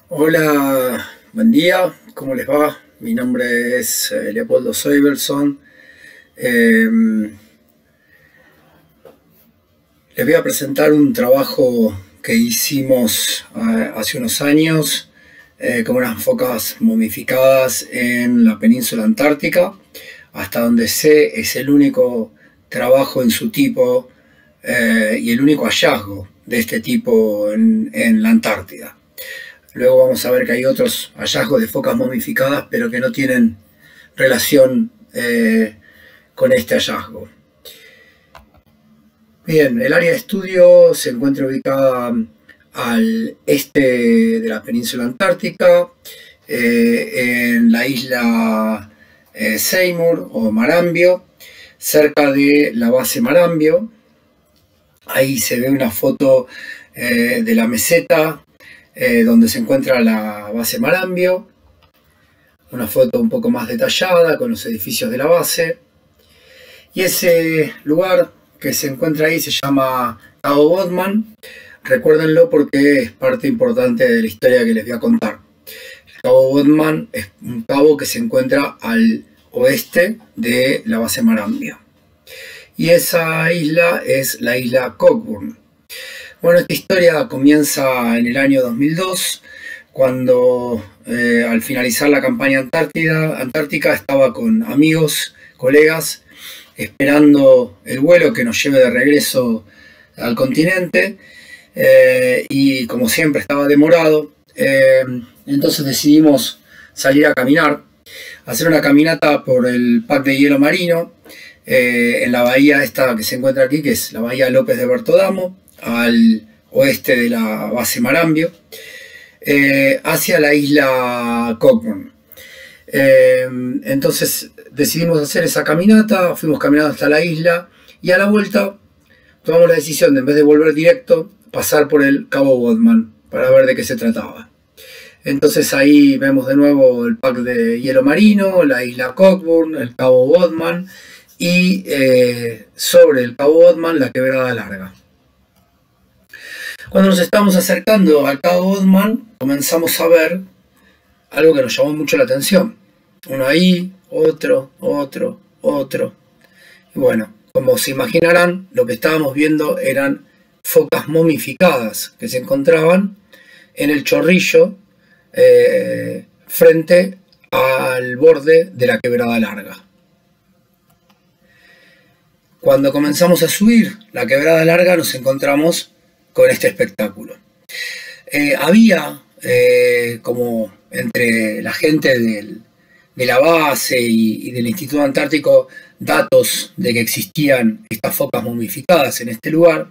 Hola, buen día, ¿cómo les va? Mi nombre es Leopoldo Soiberson. Les voy a presentar un trabajo que hicimos hace unos años con unas focas momificadas en la península antártica. Hasta donde sé, es el único trabajo en su tipo y el único hallazgo de este tipo en la Antártida. Luego vamos a ver que hay otros hallazgos de focas momificadas, pero que no tienen relación con este hallazgo. Bien, el área de estudio se encuentra ubicada al este de la península antártica, en la isla Seymour o Marambio, cerca de la base Marambio. Ahí se ve una foto de la meseta donde se encuentra la base Marambio, una foto un poco más detallada con los edificios de la base. Y ese lugar que se encuentra ahí se llama Cabo Bodman. Recuérdenlo porque es parte importante de la historia que les voy a contar. El Cabo Bodman es un cabo que se encuentra al oeste de la base Marambio. Y esa isla es la isla Cockburn. Bueno, esta historia comienza en el año 2002, cuando al finalizar la campaña antártica estaba con amigos, colegas, esperando el vuelo que nos lleve de regreso al continente, y como siempre estaba demorado, entonces decidimos salir a caminar, hacer una caminata por el pack de hielo marino, en la bahía esta que se encuentra aquí, que es la bahía López de Bertodamo, al oeste de la base Marambio, hacia la isla Cockburn. Entonces decidimos hacer esa caminata, fuimos caminando hasta la isla y a la vuelta tomamos la decisión de, en vez de volver directo, pasar por el Cabo Bodman para ver de qué se trataba. Entonces ahí vemos de nuevo el pack de hielo marino, la isla Cockburn, el Cabo Bodman y sobre el Cabo Bodman la quebrada larga. Cuando nos estábamos acercando al Cabo Bodman, comenzamos a ver algo que nos llamó mucho la atención. Uno ahí, otro. Y bueno, como se imaginarán, lo que estábamos viendo eran focas momificadas que se encontraban en el chorrillo frente al borde de la quebrada larga. Cuando comenzamos a subir la quebrada larga nos encontramos con este espectáculo. Había como entre la gente de la base y del Instituto Antártico datos de que existían estas focas momificadas en este lugar,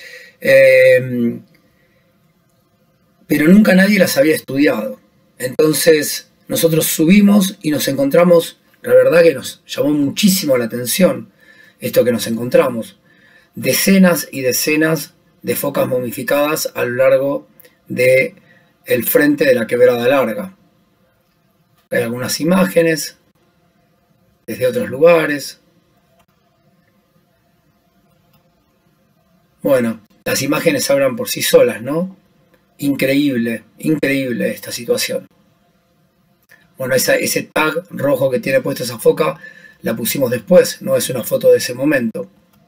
pero nunca nadie las había estudiado. Entonces nosotros subimos y nos encontramos, la verdad que nos llamó muchísimo la atención esto que nos encontramos, decenas y decenas de focas momificadas a lo largo del frente de la quebrada larga. Hay algunas imágenes desde otros lugares. Bueno, las imágenes hablan por sí solas, ¿no? Increíble, increíble esta situación. Bueno, ese tag rojo que tiene puesta esa foca la pusimos después, no es una foto de ese momento.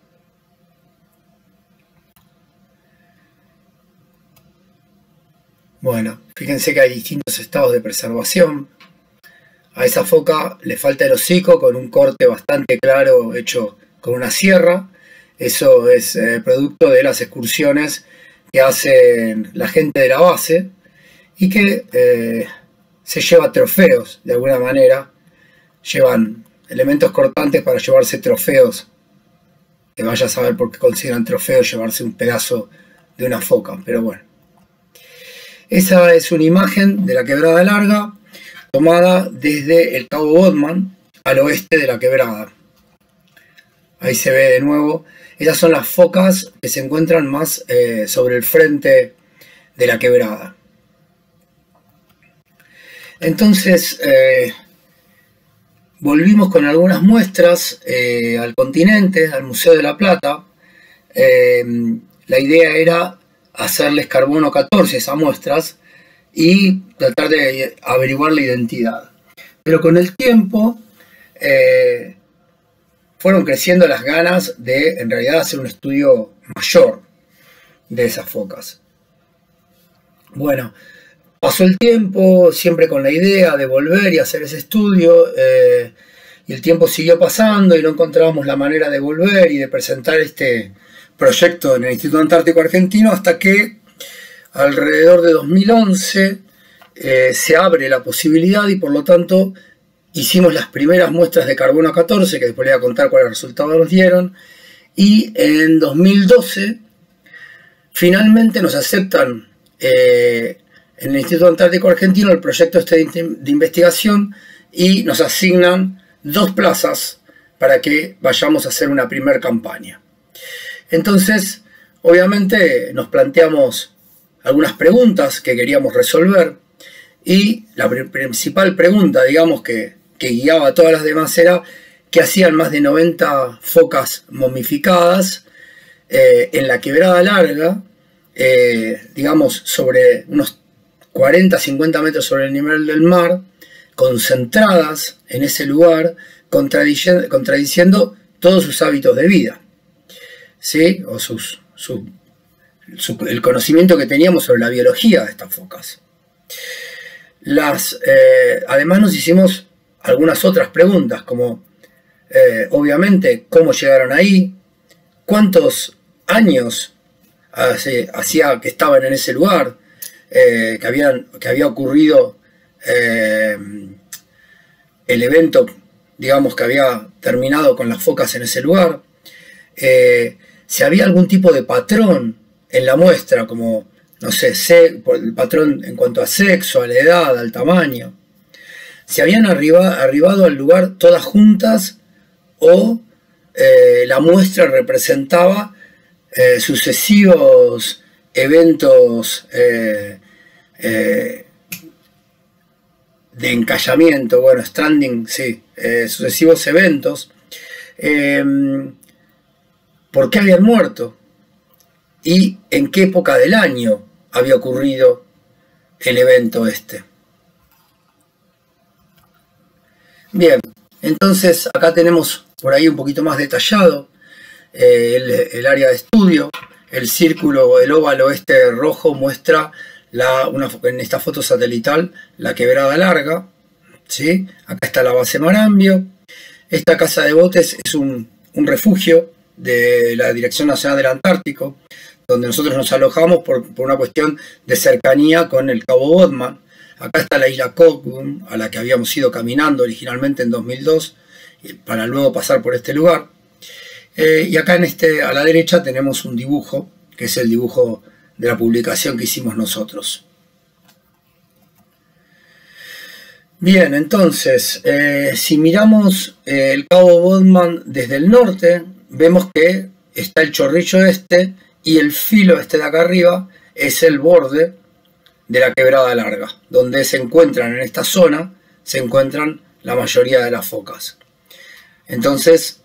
Bueno, fíjense que hay distintos estados de preservación. A esa foca le falta el hocico con un corte bastante claro hecho con una sierra. Eso es producto de las excursiones que hacen la gente de la base y que se lleva trofeos de alguna manera. Llevan elementos cortantes para llevarse trofeos. Que vaya a saber por qué consideran trofeo llevarse un pedazo de una foca, pero bueno. Esa es una imagen de la quebrada larga tomada desde el Cabo Bodman al oeste de la quebrada. Ahí se ve de nuevo. Esas son las focas que se encuentran más sobre el frente de la quebrada. Entonces volvimos con algunas muestras al continente, al Museo de la Plata. La idea era hacerles carbono 14 esas muestras y tratar de averiguar la identidad. Pero con el tiempo fueron creciendo las ganas de, en realidad, hacer un estudio mayor de esas focas. Bueno, pasó el tiempo, siempre con la idea de volver y hacer ese estudio, y el tiempo siguió pasando y no encontrábamos la manera de volver y de presentar este proyecto en el Instituto Antártico Argentino, hasta que alrededor de 2011 se abre la posibilidad y por lo tanto hicimos las primeras muestras de carbono 14, que después les voy a contar cuáles resultados nos dieron, y en 2012 finalmente nos aceptan en el Instituto Antártico Argentino el proyecto de investigación y nos asignan 2 plazas para que vayamos a hacer una primera campaña. Entonces, obviamente nos planteamos algunas preguntas que queríamos resolver, y la principal pregunta, digamos, que guiaba a todas las demás era qué hacían más de 90 focas momificadas en la Quebrada Larga, digamos, sobre unos 40-50 metros sobre el nivel del mar, concentradas en ese lugar, contradiciendo todos sus hábitos de vida, ¿sí? O el conocimiento que teníamos sobre la biología de estas focas. Además nos hicimos algunas otras preguntas, como obviamente cómo llegaron ahí, cuántos años hacía que estaban en ese lugar, que había ocurrido el evento, digamos, que había terminado con las focas en ese lugar, si había algún tipo de patrón en la muestra, como, no sé, el patrón en cuanto a sexo, a la edad, al tamaño, si habían arribado al lugar todas juntas o la muestra representaba sucesivos eventos de encallamiento, bueno, stranding, sí, sucesivos eventos. ¿Por qué habían muerto? ¿Y en qué época del año había ocurrido el evento este? Bien, entonces acá tenemos por ahí un poquito más detallado el área de estudio. El círculo, el óvalo este rojo muestra en esta foto satelital la Quebrada Larga, ¿sí? Acá está la base Marambio. Esta casa de botes es un refugio de la Dirección Nacional del Antártico, donde nosotros nos alojamos por una cuestión de cercanía con el Cabo Bodman. Acá está la isla Cockburn, a la que habíamos ido caminando originalmente en 2002, para luego pasar por este lugar. Y acá a la derecha tenemos un dibujo, que es el dibujo de la publicación que hicimos nosotros. Bien, entonces, si miramos el Cabo Bodman desde el norte, vemos que está el chorrillo este, y el filo este de acá arriba es el borde de la Quebrada Larga, donde se encuentran en esta zona, se encuentran la mayoría de las focas. Entonces,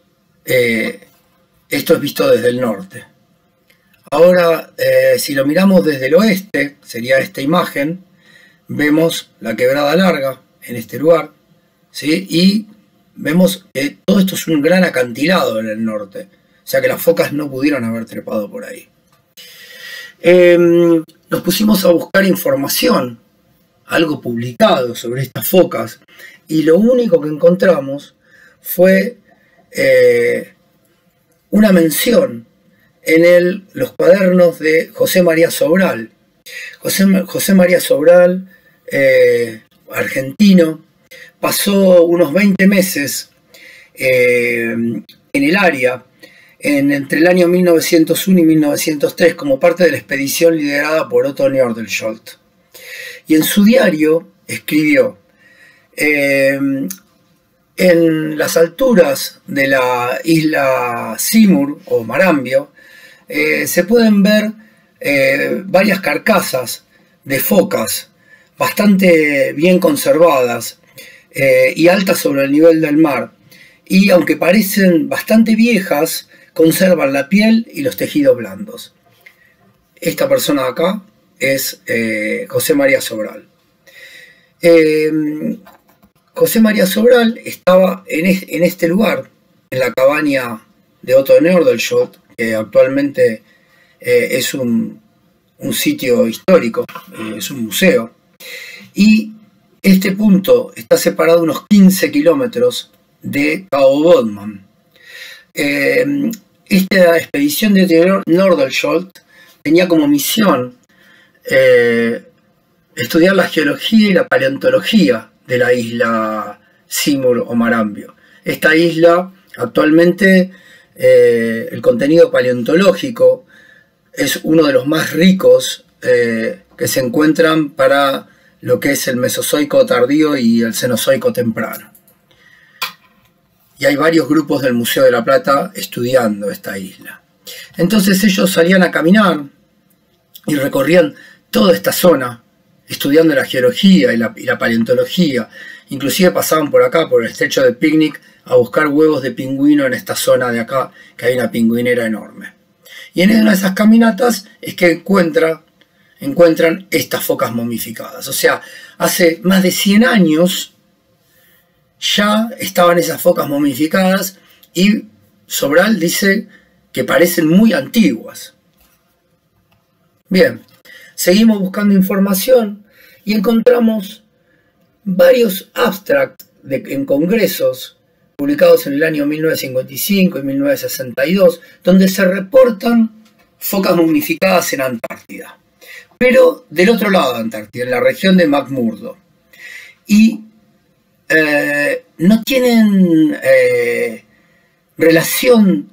esto es visto desde el norte. Ahora, si lo miramos desde el oeste, sería esta imagen, vemos la Quebrada Larga en este lugar, ¿sí? Y vemos que todo esto es un gran acantilado en el norte, o sea que las focas no pudieron haber trepado por ahí. Nos pusimos a buscar información, algo publicado sobre estas focas, y lo único que encontramos fue una mención en los cuadernos de José María Sobral. José María Sobral, argentino, pasó unos 20 meses en el área entre el año 1901 y 1903 como parte de la expedición liderada por Otto Nordenskjöld. Y en su diario escribió: en las alturas de la isla Seymour o Marambio se pueden ver varias carcasas de focas bastante bien conservadas y altas sobre el nivel del mar, y aunque parecen bastante viejas, conservan la piel y los tejidos blandos. Esta persona de acá es José María Sobral. José María Sobral estaba en este lugar, en la cabaña de Otto de Nordenskjöld, que actualmente es un sitio histórico, es un museo, y este punto está separado unos 15 kilómetros de Cabo Bodman. Esta expedición de Nordenskjöld tenía como misión estudiar la geología y la paleontología de la isla Simur o Marambio. Esta isla actualmente el contenido paleontológico es uno de los más ricos que se encuentran para lo que es el Mesozoico tardío y el Cenozoico temprano. Y hay varios grupos del Museo de la Plata estudiando esta isla. Entonces ellos salían a caminar y recorrían toda esta zona, estudiando la geología y la paleontología. Inclusive pasaban por acá, por el estrecho de Picnic, a buscar huevos de pingüino en esta zona de acá, que hay una pingüinera enorme. Y en una de esas caminatas es que encuentran estas focas momificadas. O sea, hace más de 100 años ya estaban esas focas momificadas y Sobral dice que parecen muy antiguas. Bien, seguimos buscando información y encontramos varios abstracts en congresos publicados en el año 1955 y 1962, donde se reportan focas momificadas en Antártida, pero del otro lado de Antártida, en la región de McMurdo. Y no tienen relación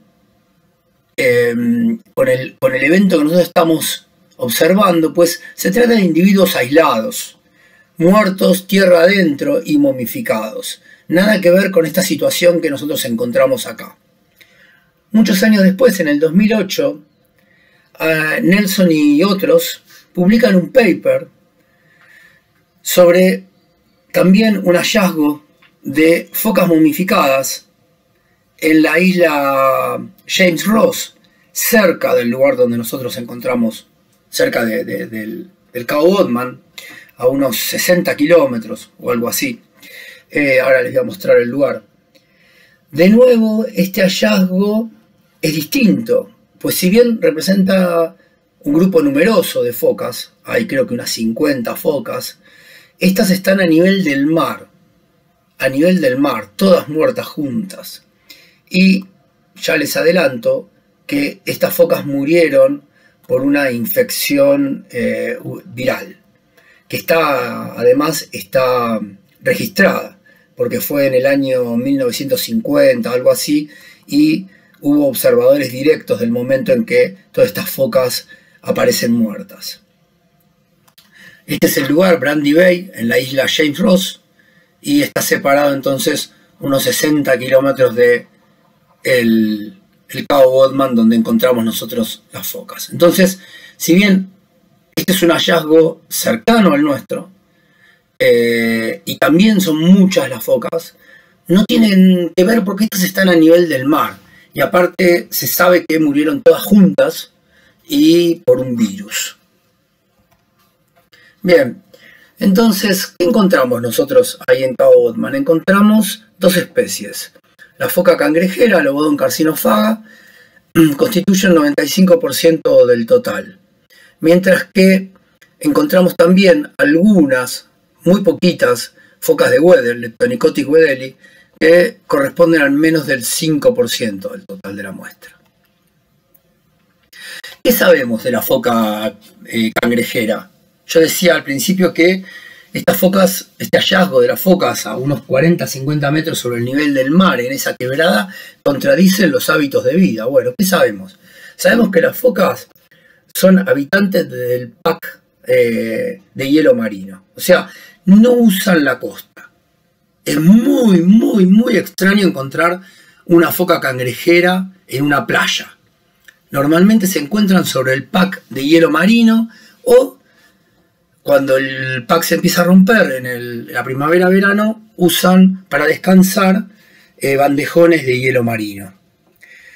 con el evento que nosotros estamos observando, pues se trata de individuos aislados, muertos tierra adentro y momificados. Nada que ver con esta situación que nosotros encontramos acá. Muchos años después, en el 2008, Nelson y otros publican un paper sobre también un hallazgo de focas momificadas en la isla James Ross, cerca del lugar donde nosotros encontramos, cerca del Cabo Bodman, a unos 60 kilómetros o algo así. Ahora les voy a mostrar el lugar. De nuevo, este hallazgo es distinto, pues si bien representa un grupo numeroso de focas, hay creo que unas 50 focas, estas están a nivel del mar, todas muertas juntas. Y ya les adelanto que estas focas murieron por una infección viral, que además está registrada, porque fue en el año 1950, algo así, y hubo observadores directos del momento en que todas estas focas aparecen muertas. Este es el lugar, Brandy Bay, en la isla James Ross, y está separado entonces unos 60 kilómetros de el Cabo Bodman, donde encontramos nosotros las focas. Entonces, si bien este es un hallazgo cercano al nuestro, y también son muchas las focas, no tienen que ver porque estas están a nivel del mar, y aparte se sabe que murieron todas juntas y por un virus. Bien, entonces, ¿qué encontramos nosotros ahí en Cabo Bodman? Encontramos dos especies. La foca cangrejera, Lobodon carcinofaga, constituye el 95% del total. Mientras que encontramos también algunas, muy poquitas, focas de Weddell, Leptonicotis weddelli, que corresponden al menos del 5% del total de la muestra. ¿Qué sabemos de la foca cangrejera? Yo decía al principio que este hallazgo de las focas a unos 40-50 metros sobre el nivel del mar en esa quebrada contradicen los hábitos de vida. Bueno, ¿qué sabemos? Sabemos que las focas son habitantes del pack de hielo marino. O sea, no usan la costa. Es muy, muy, muy extraño encontrar una foca cangrejera en una playa. Normalmente se encuentran sobre el pack de hielo marino o cuando el pack se empieza a romper en la primavera-verano, usan para descansar bandejones de hielo marino.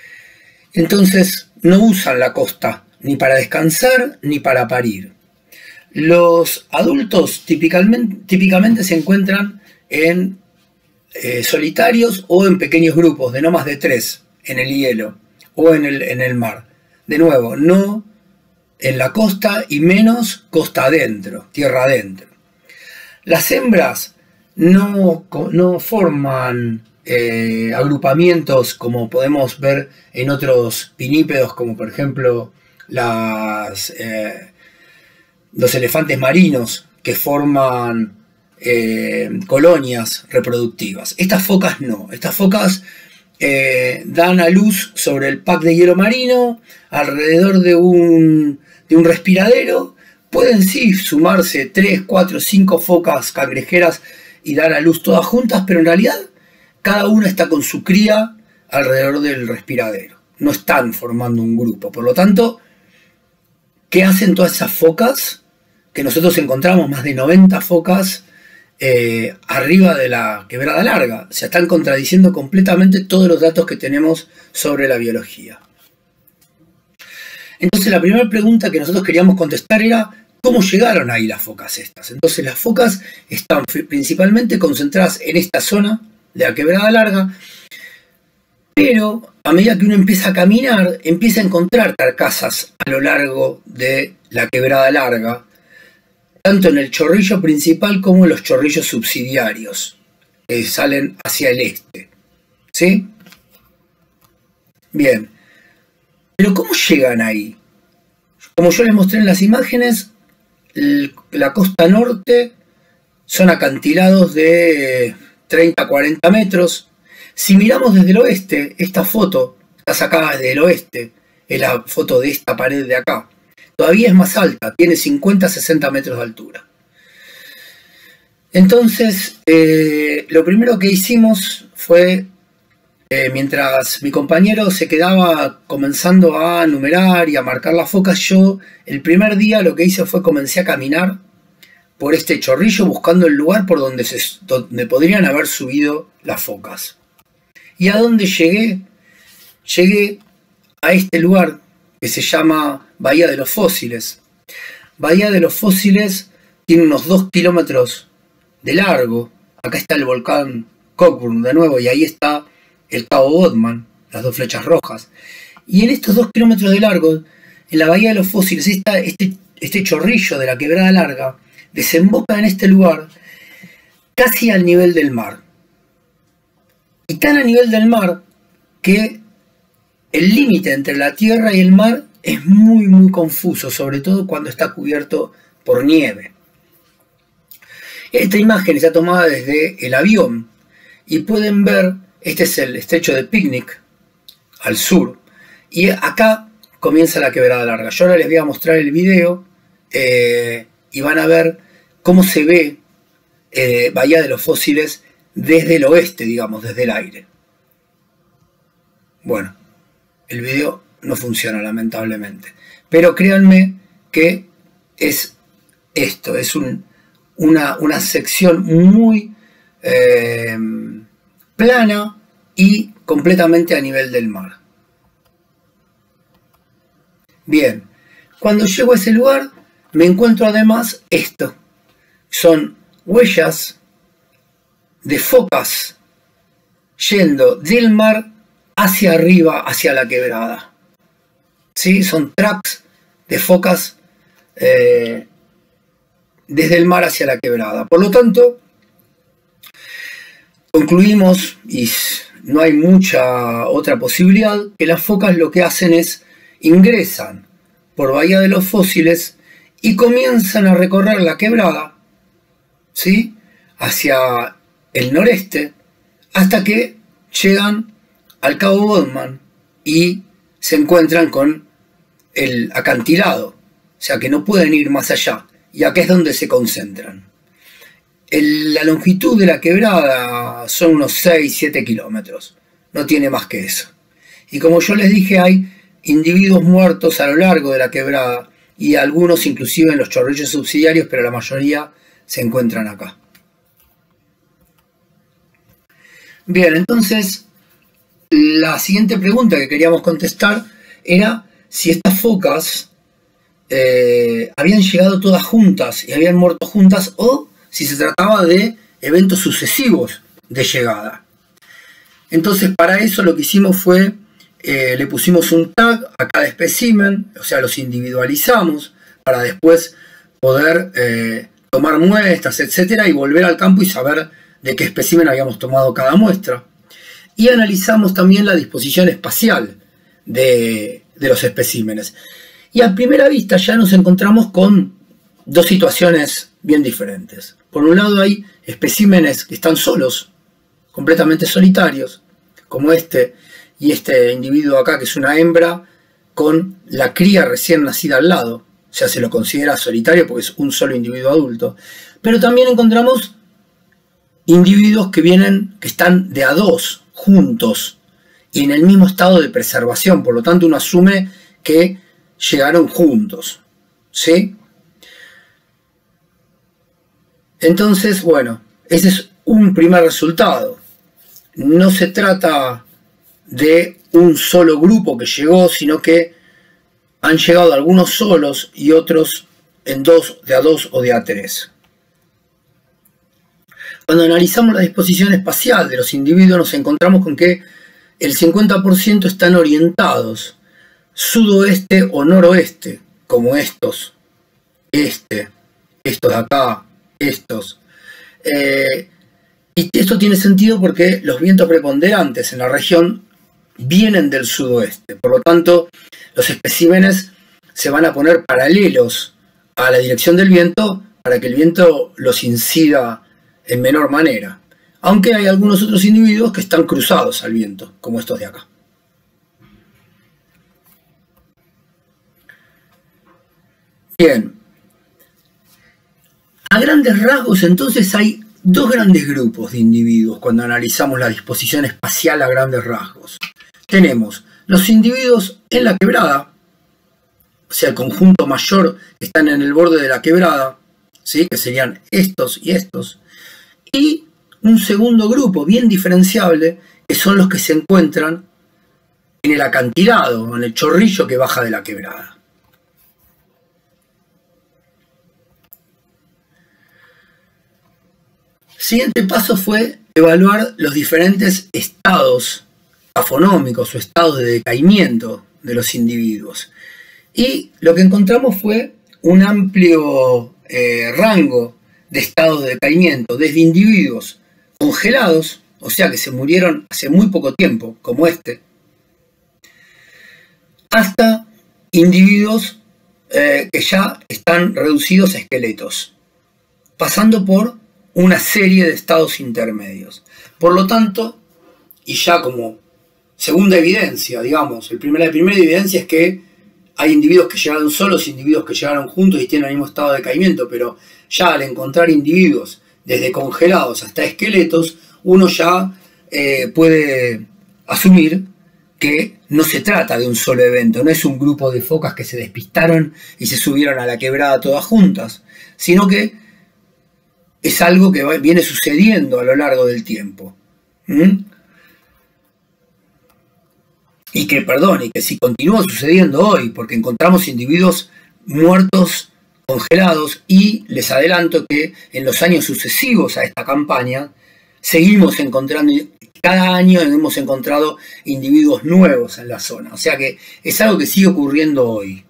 Entonces no usan la costa ni para descansar ni para parir. Los adultos típicamente se encuentran en solitarios o en pequeños grupos de no más de 3 en el hielo o en el mar. De nuevo, no en la costa y menos costa adentro, tierra adentro. Las hembras no forman agrupamientos como podemos ver en otros pinípedos, como por ejemplo los elefantes marinos, que forman colonias reproductivas. Estas focas no. Estas focas dan a luz sobre el pack de hielo marino, alrededor de un respiradero. Pueden sí sumarse 3, 4, 5 focas cangrejeras y dar a luz todas juntas, pero en realidad cada una está con su cría alrededor del respiradero. No están formando un grupo. Por lo tanto, ¿qué hacen todas esas focas? Que nosotros encontramos más de 90 focas arriba de la quebrada larga. Se están contradiciendo completamente todos los datos que tenemos sobre la biología. Entonces la primera pregunta que nosotros queríamos contestar era ¿cómo llegaron ahí las focas estas? Entonces las focas están principalmente concentradas en esta zona de la quebrada larga, pero a medida que uno empieza a caminar, empieza a encontrar carcasas a lo largo de la quebrada larga, tanto en el chorrillo principal como en los chorrillos subsidiarios, que salen hacia el este. ¿Sí? Bien. Pero ¿cómo llegan ahí? Como yo les mostré en las imágenes, la costa norte son acantilados de 30 a 40 metros. Si miramos desde el oeste, esta foto está sacada desde el oeste, es la foto de esta pared de acá. Todavía es más alta, tiene 50 a 60 metros de altura. Entonces, lo primero que hicimos fue, mientras mi compañero se quedaba comenzando a numerar y a marcar las focas, yo el primer día lo que hice fue comencé a caminar por este chorrillo buscando el lugar por donde podrían haber subido las focas. ¿Y a dónde llegué? Llegué a este lugar que se llama Bahía de los Fósiles. Bahía de los Fósiles tiene unos 2 kilómetros de largo. Acá está el volcán Cockburn de nuevo y ahí está el Cabo Bodman, las 2 flechas rojas. Y en estos 2 kilómetros de largo, en la Bahía de los Fósiles, está este chorrillo de la quebrada larga desemboca en este lugar casi al nivel del mar. Y tan a nivel del mar que el límite entre la tierra y el mar es muy muy confuso, sobre todo cuando está cubierto por nieve. Esta imagen está tomada desde el avión y pueden ver, este es el estrecho de Picnic al sur y acá comienza la quebrada larga. Yo ahora les voy a mostrar el video y van a ver cómo se ve Bahía de los Fósiles desde el oeste, digamos, desde el aire. Bueno, el video no funciona lamentablemente, pero créanme que es esto, es una sección muy plana y completamente a nivel del mar. Bien, cuando llego a ese lugar me encuentro además esto, son huellas de focas yendo del mar hacia arriba, hacia la quebrada. ¿Sí? Son tracks de focas desde el mar hacia la quebrada. Por lo tanto, concluimos, y no hay mucha otra posibilidad, que las focas lo que hacen es ingresan por Bahía de los Fósiles y comienzan a recorrer la quebrada, ¿sí?, hacia el noreste, hasta que llegan al Cabo Bodman y se encuentran con el acantilado, o sea que no pueden ir más allá, y acá es donde se concentran. La longitud de la quebrada son unos 6-7 kilómetros, no tiene más que eso. Y como yo les dije, hay individuos muertos a lo largo de la quebrada y algunos inclusive en los chorrillos subsidiarios, pero la mayoría se encuentran acá. Bien, entonces la siguiente pregunta que queríamos contestar era si estas focas habían llegado todas juntas y habían muerto juntas, o si se trataba de eventos sucesivos de llegada. Entonces, para eso lo que hicimos fue, le pusimos un tag a cada espécimen, o sea, los individualizamos para después poder tomar muestras, etcétera, y volver al campo y saber de qué espécimen habíamos tomado cada muestra. Y analizamos también la disposición espacial de los especímenes. Y a primera vista ya nos encontramos con dos situaciones bien diferentes. Por un lado hay especímenes que están solos, completamente solitarios, como este y este individuo acá, que es una hembra con la cría recién nacida al lado. O sea, se lo considera solitario porque es un solo individuo adulto. Pero también encontramos individuos que están de a dos, juntos, y en el mismo estado de preservación. Por lo tanto, uno asume que llegaron juntos, ¿sí? Entonces, bueno, ese es un primer resultado. No se trata de un solo grupo que llegó, sino que han llegado algunos solos y otros en de a dos o de a tres. Cuando analizamos la disposición espacial de los individuos, nos encontramos con que el 50% están orientados sudoeste o noroeste, como estos, estos de acá, estos. Y esto tiene sentido porque los vientos preponderantes en la región vienen del sudoeste. Por lo tanto, los especímenes se van a poner paralelos a la dirección del viento para que el viento los incida en menor manera. Aunque hay algunos otros individuos que están cruzados al viento, como estos de acá. Bien. A grandes rasgos, entonces, hay dos grandes grupos de individuos cuando analizamos la disposición espacial a grandes rasgos. Tenemos los individuos en la quebrada, o sea, el conjunto mayor que están en el borde de la quebrada, ¿sí? Que serían estos y estos. Y un segundo grupo bien diferenciable, que son los que se encuentran en el acantilado, en el chorrillo que baja de la quebrada. El siguiente paso fue evaluar los diferentes estados afonómicos o estados de decaimiento de los individuos. Y lo que encontramos fue un amplio rango de estados de decaimiento, desde individuos congelados, o sea que se murieron hace muy poco tiempo, como este, hasta individuos que ya están reducidos a esqueletos, pasando por una serie de estados intermedios. Por lo tanto, y ya como segunda evidencia, digamos, la primera evidencia es que hay individuos que llegaron solos, individuos que llegaron juntos y tienen el mismo estado de decaimiento, pero ya al encontrar individuos desde congelados hasta esqueletos, uno ya puede asumir que no se trata de un solo evento, no es un grupo de focas que se despistaron y se subieron a la quebrada todas juntas, sino que es algo que viene sucediendo a lo largo del tiempo. Y que si continúa sucediendo hoy, porque encontramos individuos muertos, congelados, y les adelanto que en los años sucesivos a esta campaña, seguimos encontrando, cada año hemos encontrado individuos nuevos en la zona. O sea que es algo que sigue ocurriendo hoy.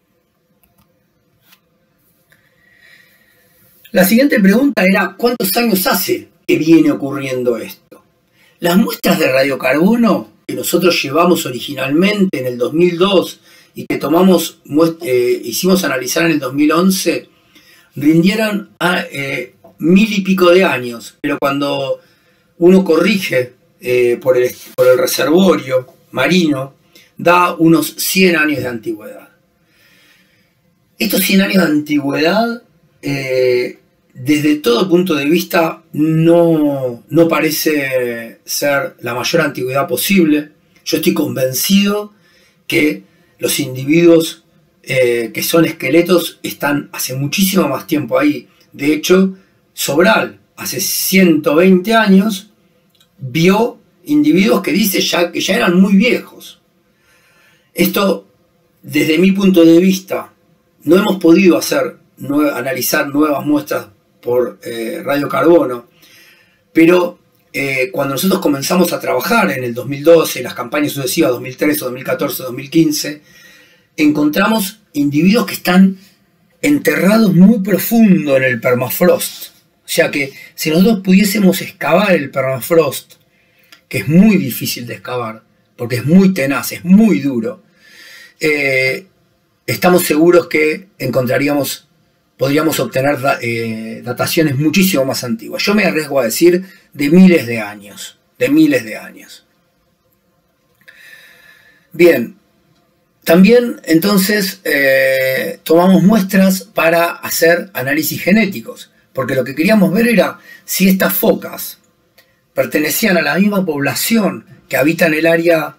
La siguiente pregunta era, ¿cuántos años hace que viene ocurriendo esto? Las muestras de radiocarbono que nosotros llevamos originalmente en el 2002 y que hicimos analizar en el 2011, rindieron a 1000 y pico de años, pero cuando uno corrige por el reservorio marino, da unos 100 años de antigüedad. Estos 100 años de antigüedad, desde todo punto de vista, no parece ser la mayor antigüedad posible. Yo estoy convencido que los individuos que son esqueletos están hace muchísimo más tiempo ahí. De hecho, Sobral, hace 120 años, vio individuos que dice que ya eran muy viejos. Esto, desde mi punto de vista, no hemos podido analizar nuevas muestras por radiocarbono, pero cuando nosotros comenzamos a trabajar en el 2012, las campañas sucesivas 2013, 2014, 2015, encontramos individuos que están enterrados muy profundo en el permafrost. O sea que si nosotros pudiésemos excavar el permafrost, que es muy difícil de excavar, porque es muy tenaz, es muy duro, estamos seguros que podríamos obtener dataciones muchísimo más antiguas. Yo me arriesgo a decir de miles de años. Bien, también entonces tomamos muestras para hacer análisis genéticos, porque lo que queríamos ver era si estas focas pertenecían a la misma población que habita en el área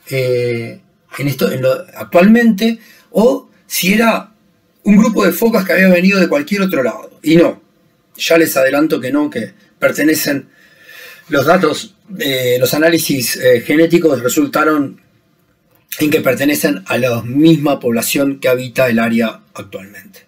actualmente, o si era un grupo de focas que había venido de cualquier otro lado. Y no, ya les adelanto que no, que pertenecen, los datos de los análisis genéticos resultaron en que pertenecen a la misma población que habita el área actualmente.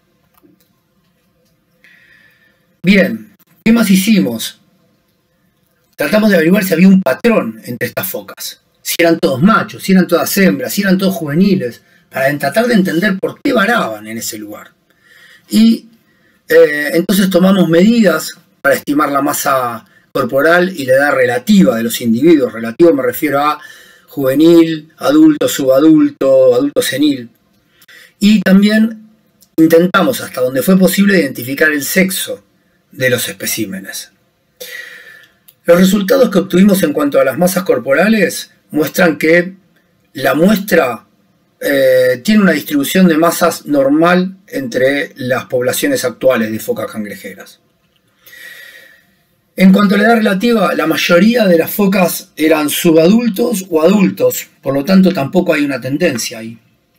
Bien, ¿qué más hicimos? Tratamos de averiguar si había un patrón entre estas focas, si eran todos machos, si eran todas hembras, si eran todos juveniles, para tratar de entender por qué varaban en ese lugar. Y entonces tomamos medidas para estimar la masa corporal y la edad relativa de los individuos. Relativo me refiero a juvenil, adulto, subadulto, adulto senil. Y también intentamos, hasta donde fue posible, identificar el sexo de los especímenes. Los resultados que obtuvimos en cuanto a las masas corporales muestran que la muestra tiene una distribución de masas normal entre las poblaciones actuales de focas cangrejeras. En cuanto a la edad relativa, la mayoría de las focas eran subadultos o adultos, por lo tanto tampoco hay una tendencia ahí.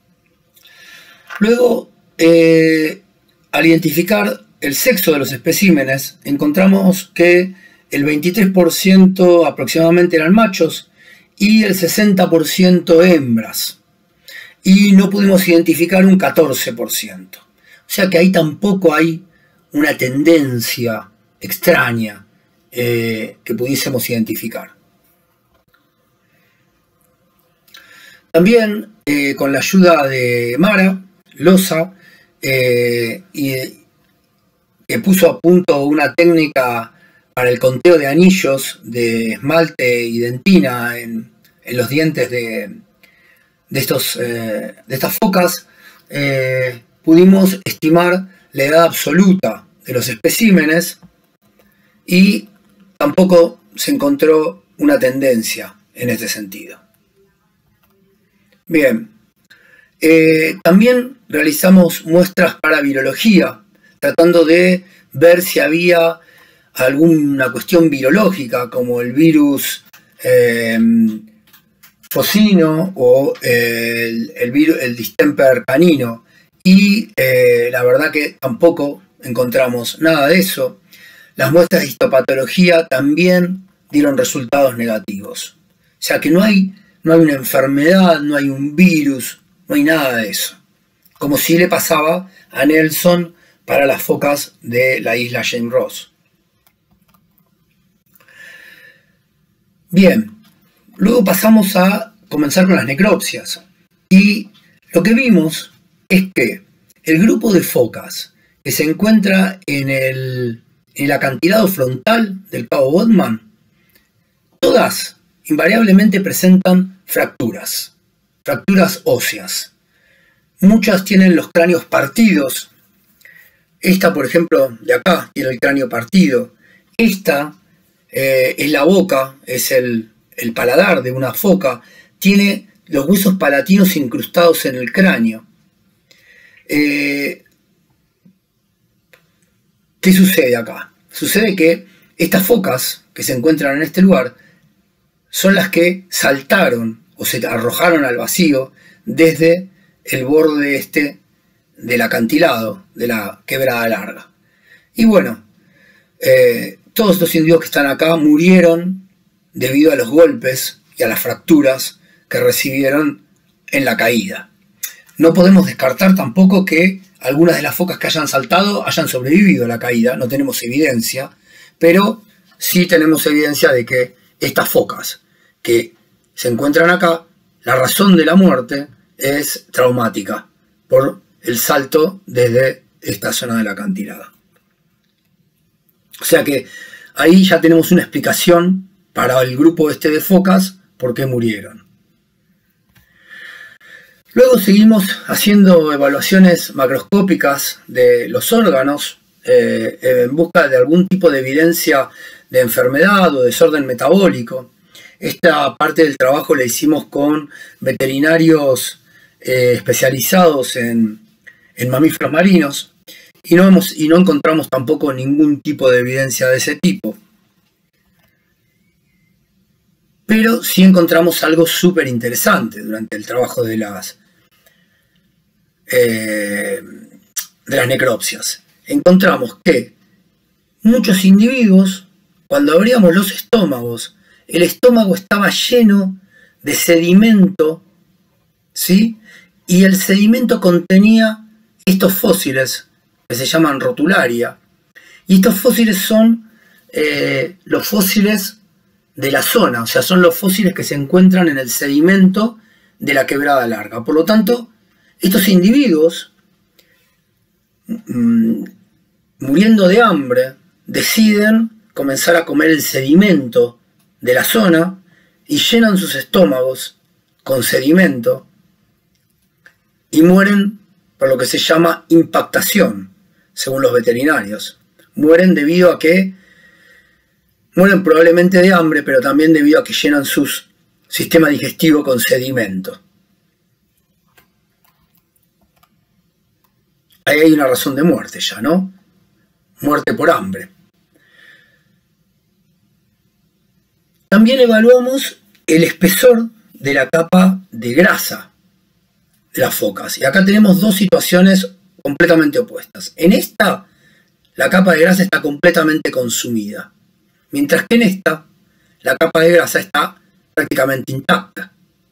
Luego, al identificar el sexo de los especímenes, encontramos que el 23% aproximadamente eran machos y el 60% hembras. Y no pudimos identificar un 14%. O sea que ahí tampoco hay una tendencia extraña que pudiésemos identificar. También con la ayuda de Mara Loza, que puso a punto una técnica para el conteo de anillos de esmalte y dentina en los dientes de estas focas, pudimos estimar la edad absoluta de los especímenes y tampoco se encontró una tendencia en este sentido. Bien, también realizamos muestras para virología, tratando de ver si había alguna cuestión virológica, como el virus focino o el distemper canino, y la verdad que tampoco encontramos nada de eso. Las muestras de histopatología también dieron resultados negativos. O sea que no hay una enfermedad, no hay un virus, no hay nada de eso. Como si le pasaba a Nelson para las focas de la isla James Ross. Bien, luego pasamos a comenzar con las necropsias. Y lo que vimos es que el grupo de focas que se encuentra en el acantilado frontal del Cabo Bodman, todas invariablemente presentan fracturas óseas. Muchas tienen los cráneos partidos. Esta, por ejemplo, de acá, tiene el cráneo partido. Esta es la boca, es el paladar de una foca. Tiene los huesos palatinos incrustados en el cráneo. ¿Qué sucede acá? Sucede que estas focas que se encuentran en este lugar son las que saltaron o se arrojaron al vacío desde el borde del acantilado, de la quebrada larga. Y bueno, todos estos individuos que están acá murieron debido a los golpes y a las fracturas que recibieron en la caída. No podemos descartar tampoco que algunas de las focas que hayan saltado hayan sobrevivido a la caída, no tenemos evidencia, pero sí tenemos evidencia de que estas focas que se encuentran acá, la razón de la muerte es traumática por el salto desde esta zona del acantilado. O sea que ahí ya tenemos una explicación para el grupo este de focas por qué murieron. Luego seguimos haciendo evaluaciones macroscópicas de los órganos en busca de algún tipo de evidencia de enfermedad o desorden metabólico. Esta parte del trabajo la hicimos con veterinarios especializados en mamíferos marinos y no encontramos tampoco ningún tipo de evidencia de ese tipo. Pero sí encontramos algo súper interesante durante el trabajo de las necropsias. Encontramos que muchos individuos, cuando abríamos los estómagos, el estómago estaba lleno de sedimento, ¿sí? Y el sedimento contenía estos fósiles que se llaman rotularia. Y estos fósiles son los fósiles de la zona, o sea, son los fósiles que se encuentran en el sedimento de la Quebrada Larga. Por lo tanto, estos individuos, muriendo de hambre, deciden comenzar a comer el sedimento de la zona y llenan sus estómagos con sedimento y mueren por lo que se llama impactación, según los veterinarios. Mueren debido a que mueren probablemente de hambre, pero también debido a que llenan su sistema digestivo con sedimento. Ahí hay una razón de muerte ya, ¿no? Muerte por hambre. También evaluamos el espesor de la capa de grasa de las focas. Y acá tenemos dos situaciones completamente opuestas. En esta, la capa de grasa está completamente consumida. Mientras que en esta, la capa de grasa está prácticamente intacta.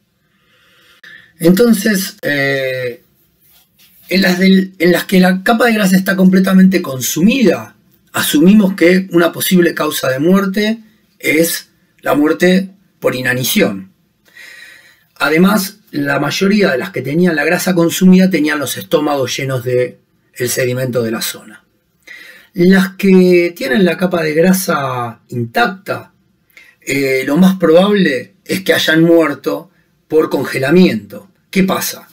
Entonces, en las que la capa de grasa está completamente consumida, asumimos que una posible causa de muerte es la muerte por inanición. Además, la mayoría de las que tenían la grasa consumida tenían los estómagos llenos del sedimento de la zona. Las que tienen la capa de grasa intacta, lo más probable es que hayan muerto por congelamiento. ¿Qué pasa?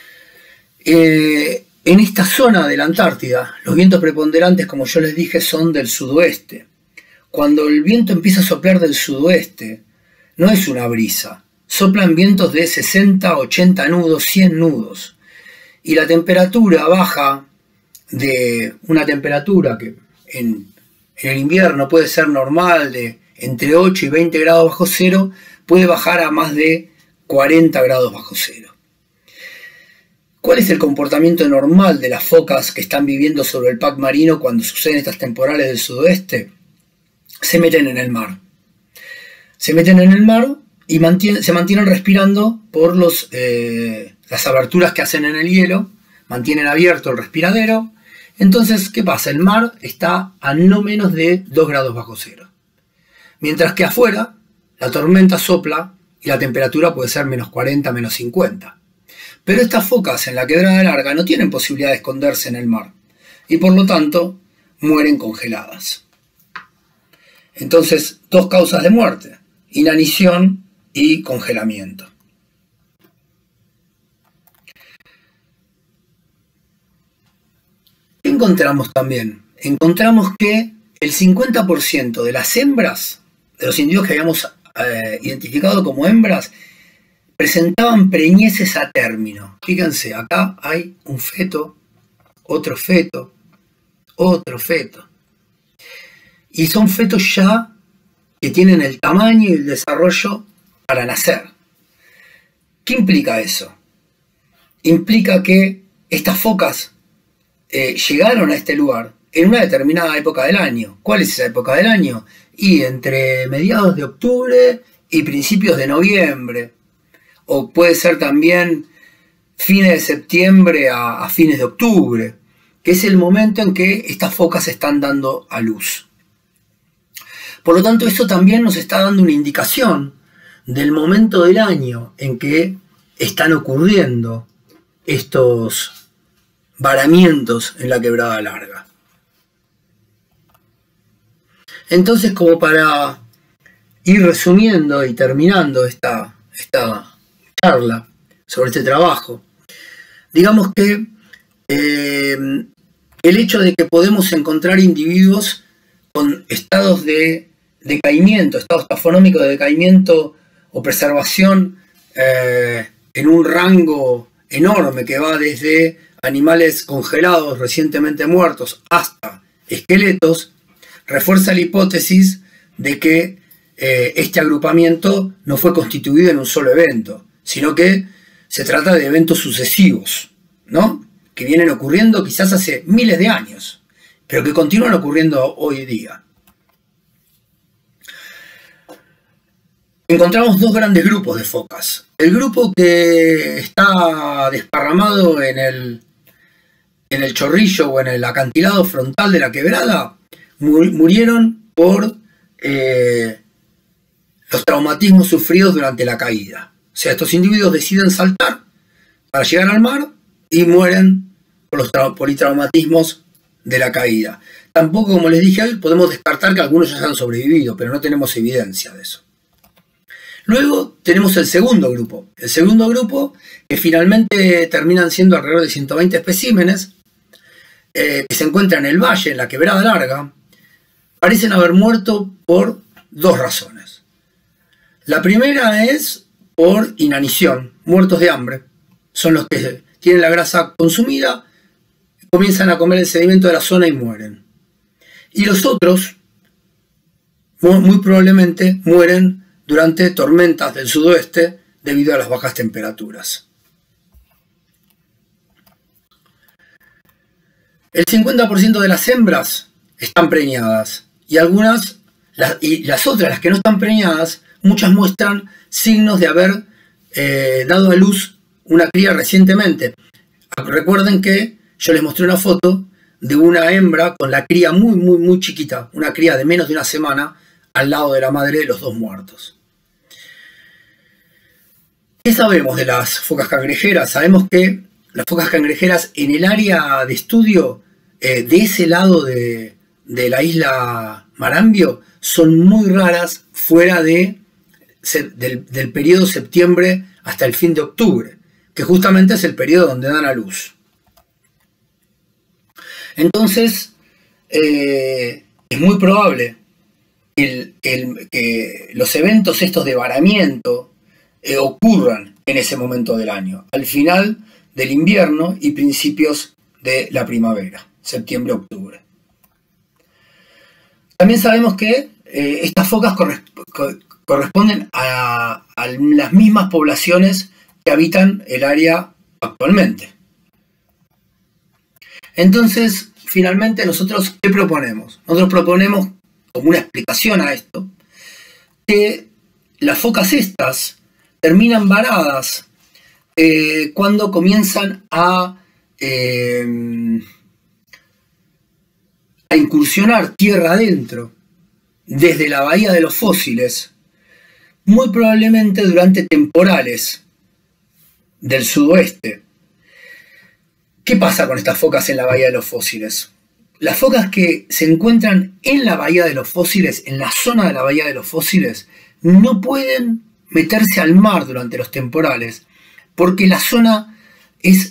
En esta zona de la Antártida, los vientos preponderantes, como yo les dije, son del sudoeste. Cuando el viento empieza a soplar del sudoeste, no es una brisa. Soplan vientos de 60, 80 nudos, 100 nudos. Y la temperatura baja de una temperatura que en el invierno puede ser normal, de entre 8 y 20 grados bajo cero, puede bajar a más de 40 grados bajo cero. ¿Cuál es el comportamiento normal de las focas que están viviendo sobre el pack marino cuando suceden estas temporales del sudoeste? Se meten en el mar. Se meten en el mar y se mantienen respirando por las aberturas que hacen en el hielo, mantienen abierto el respiradero. Entonces, ¿qué pasa? El mar está a no menos de 2 grados bajo cero. Mientras que afuera, la tormenta sopla y la temperatura puede ser menos 40, menos 50. Pero estas focas en la Quebrada Larga no tienen posibilidad de esconderse en el mar y por lo tanto mueren congeladas. Entonces, dos causas de muerte: inanición y congelamiento. ¿Qué encontramos también? Encontramos que el 50% de las hembras, de los individuos que habíamos identificado como hembras, presentaban preñeces a término. Fíjense, acá hay un feto, otro feto, otro feto. Y son fetos ya que tienen el tamaño y el desarrollo para nacer. ¿Qué implica eso? Implica que estas focas llegaron a este lugar en una determinada época del año. ¿Cuál es esa época del año? Y entre mediados de octubre y principios de noviembre. O puede ser también fines de septiembre a fines de octubre. que es el momento en que estas focas están dando a luz. Por lo tanto, eso también nos está dando una indicación del momento del año en que están ocurriendo estos varamientos en la quebrada larga. Entonces, como para ir resumiendo y terminando esta charla sobre este trabajo, digamos que el hecho de que podemos encontrar individuos con estados de decaimiento, estados taxonómicos de decaimiento o preservación en un rango enorme que va desde animales congelados recientemente muertos hasta esqueletos, refuerza la hipótesis de que este agrupamiento no fue constituido en un solo evento, sino que se trata de eventos sucesivos, ¿no?, que vienen ocurriendo quizás hace miles de años, pero que continúan ocurriendo hoy día. Encontramos dos grandes grupos de focas. El grupo que está desparramado en el chorrillo o en el acantilado frontal de la quebrada murieron por los traumatismos sufridos durante la caída. O sea, estos individuos deciden saltar para llegar al mar y mueren por los politraumatismos de la caída. Tampoco, como les dije hoy, podemos descartar que algunos ya hayan sobrevivido, pero no tenemos evidencia de eso. Luego tenemos el segundo grupo. El segundo grupo, que finalmente terminan siendo alrededor de 120 especímenes, que se encuentran en el valle, en la quebrada larga, parecen haber muerto por dos razones. La primera es por inanición, muertos de hambre. Son los que tienen la grasa consumida, comienzan a comer el sedimento de la zona y mueren. Y los otros, muy probablemente, mueren durante tormentas del sudoeste debido a las bajas temperaturas. El 50% de las hembras están preñadas y algunas, las otras, las que no están preñadas, muchas muestran signos de haber dado a luz una cría recientemente. Recuerden que yo les mostré una foto de una hembra con la cría muy chiquita, una cría de menos de una semana, al lado de la madre de los dos muertos. ¿Qué sabemos de las focas cangrejeras? Sabemos que las focas cangrejeras en el área de estudio de ese lado de la isla Marambio son muy raras fuera del periodo septiembre hasta el fin de octubre, que justamente es el periodo donde dan a luz. Entonces, es muy probable que los eventos estos de varamiento ocurran en ese momento del año, al final del invierno y principios de la primavera, septiembre-octubre. También sabemos que estas focas corresponden a las mismas poblaciones que habitan el área actualmente. Entonces, finalmente, nosotros, ¿qué proponemos? Nosotros proponemos, como una explicación a esto, que las focas estas terminan varadas cuando comienzan a incursionar tierra adentro desde la bahía de los fósiles, muy probablemente durante temporales del sudoeste. ¿Qué pasa con estas focas en la bahía de los fósiles? Las focas que se encuentran en la bahía de los fósiles, en la zona de la bahía de los fósiles, no pueden meterse al mar durante los temporales, porque la zona es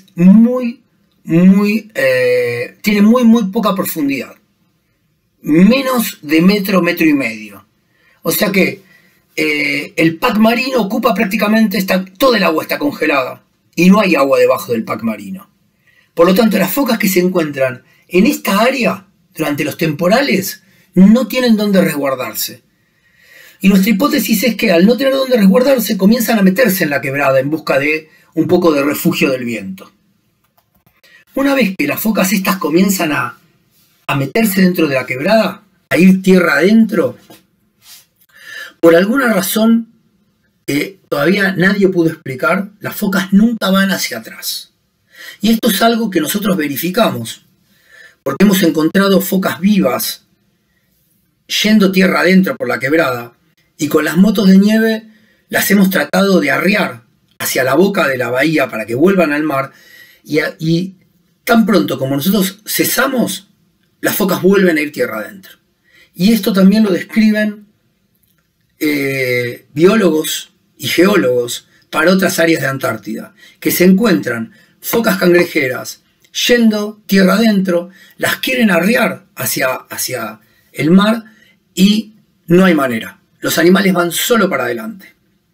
tiene muy poca profundidad. Menos de metro y medio. O sea que el pack marino ocupa prácticamente, toda el agua está congelada y no hay agua debajo del pack marino. Por lo tanto, las focas que se encuentran en esta área durante los temporales no tienen dónde resguardarse. Y nuestra hipótesis es que al no tener dónde resguardarse, comienzan a meterse en la quebrada en busca de un poco de refugio del viento. Una vez que las focas estas comienzan a meterse dentro de la quebrada, a ir tierra adentro, por alguna razón que todavía nadie pudo explicar, las focas nunca van hacia atrás. Y esto es algo que nosotros verificamos porque hemos encontrado focas vivas yendo tierra adentro por la quebrada, y con las motos de nieve las hemos tratado de arriar hacia la boca de la bahía para que vuelvan al mar, y tan pronto como nosotros cesamos, las focas vuelven a ir tierra adentro. Y esto también lo describen biólogos y geólogos para otras áreas de Antártida, que se encuentran focas cangrejeras yendo tierra adentro, las quieren arriar hacia el mar y no hay manera. Los animales van solo para adelante.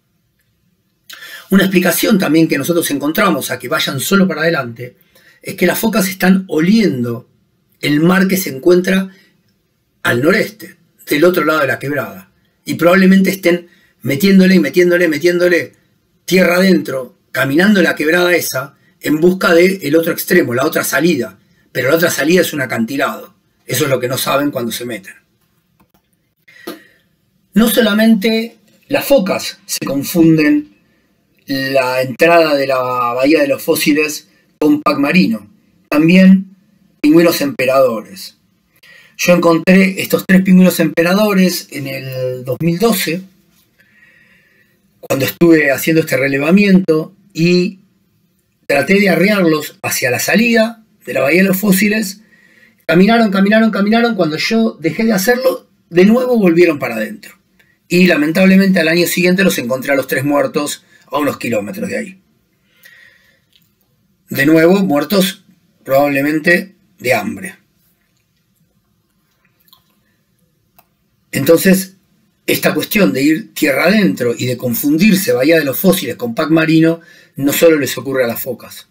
Una explicación también que nosotros encontramos a que vayan solo para adelante es que las focas están oliendo el mar que se encuentra al noreste, del otro lado de la quebrada, y probablemente estén metiéndole tierra adentro, caminando la quebrada esa en busca del otro extremo, la otra salida, pero la otra salida es un acantilado. Eso es lo que no saben cuando se meten. No solamente las focas se confunden la entrada de la bahía de los fósiles con pac marino, también pingüinos emperadores. Yo encontré estos 3 pingüinos emperadores en el 2012, cuando estuve haciendo este relevamiento, y traté de arriarlos hacia la salida de la bahía de los fósiles. Caminaron. Cuando yo dejé de hacerlo, de nuevo volvieron para adentro. Y lamentablemente al año siguiente los encontré a los 3 muertos a unos kilómetros de ahí. De nuevo, muertos probablemente de hambre. Entonces, esta cuestión de ir tierra adentro y de confundirse bahía de los fósiles con pac marino no solo les ocurre a las focas.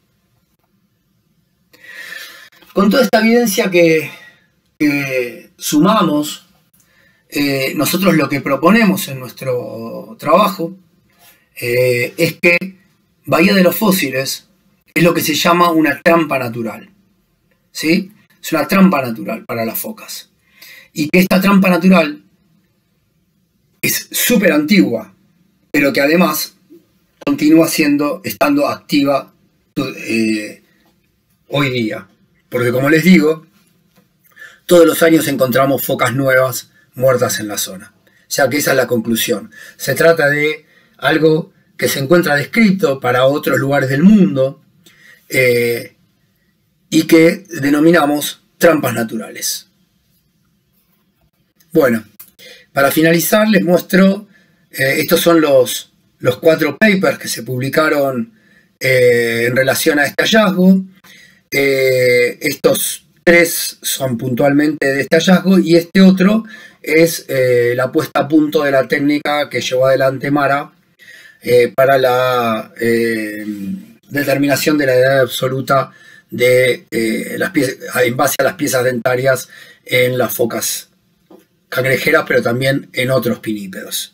Con toda esta evidencia que sumamos, nosotros lo que proponemos en nuestro trabajo es que bahía de los fósiles es lo que se llama una trampa natural, ¿sí? Es una trampa natural para las focas. Y que esta trampa natural es súper antigua, pero que además continúa estando activa hoy día. Porque como les digo, todos los años encontramos focas nuevas muertas en la zona. O sea que esa es la conclusión. Se trata de algo que se encuentra descrito para otros lugares del mundo y que denominamos trampas naturales. Bueno, para finalizar les muestro, estos son los 4 papers que se publicaron en relación a este hallazgo. Estos 3 son puntualmente de este hallazgo y este otro es la puesta a punto de la técnica que llevó adelante Mara para la determinación de la edad absoluta de en base a las piezas dentarias en las focas cangrejeras, pero también en otros pinípedos.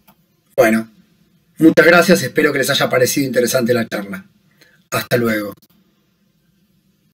Bueno, muchas gracias, espero que les haya parecido interesante la charla. Hasta luego.